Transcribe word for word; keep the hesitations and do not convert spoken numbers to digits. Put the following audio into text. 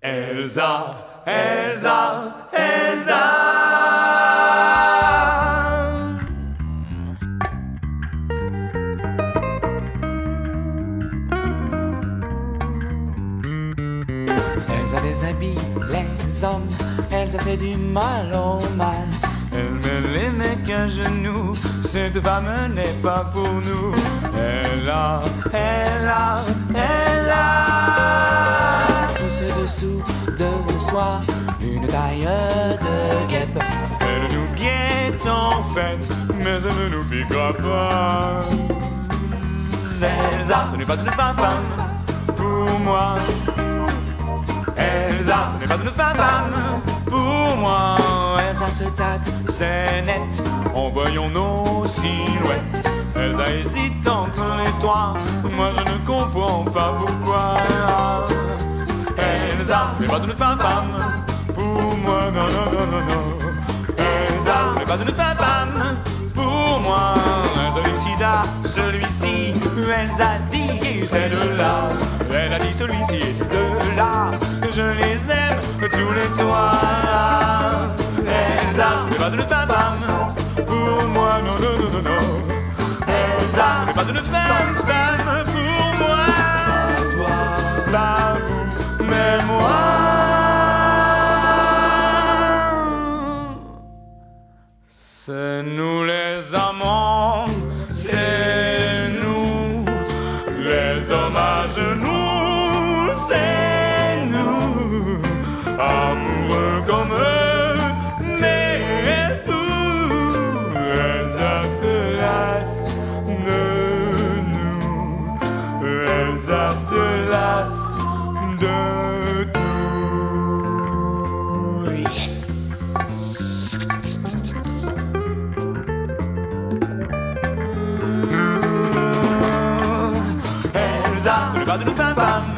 Elsa, Elsa, Elsa. Elsa déshabille les hommes, Elsa fait du mal au mal. Elle met les mecs à genoux, cette femme n'est pas pour nous. Elle a, elle a, elle a Tout ce dessous de soi, une taille de guêpe. Elle nous guette en fait, mais elle ne nous piquera pas. Elsa, ce n'est pas une femme pour moi. Elsa, ce n'est pas une femme pour moi. Elsa se tâte, C'est net, en voyant nos silhouettes. Elsa hésite entre les trois, moi je ne comprends pas pourquoi. Elsa, ce n'est pas une femme pour moi, non, non, non, non, non. Elsa, ce n'est pas une femme pour moi. Elle décida celui-ci, Elsa dit c'est de là. Elle a dit celui-ci et c'est de là. Je les aime tous les trois. Elsa, ce n'est pas une femme pour moi, non, non, non, non, non. Elsa, ce n'est pas une femme, femme pour moi. Pas vous, mais moi. C'est nous les amants, c'est nous les hommes à genoux, c'est nous, amoureux comme eux, mais fous. Elsa se lasse de nous, Elsa se lasse de tout. yes. Elsa, ce n'est pas une femme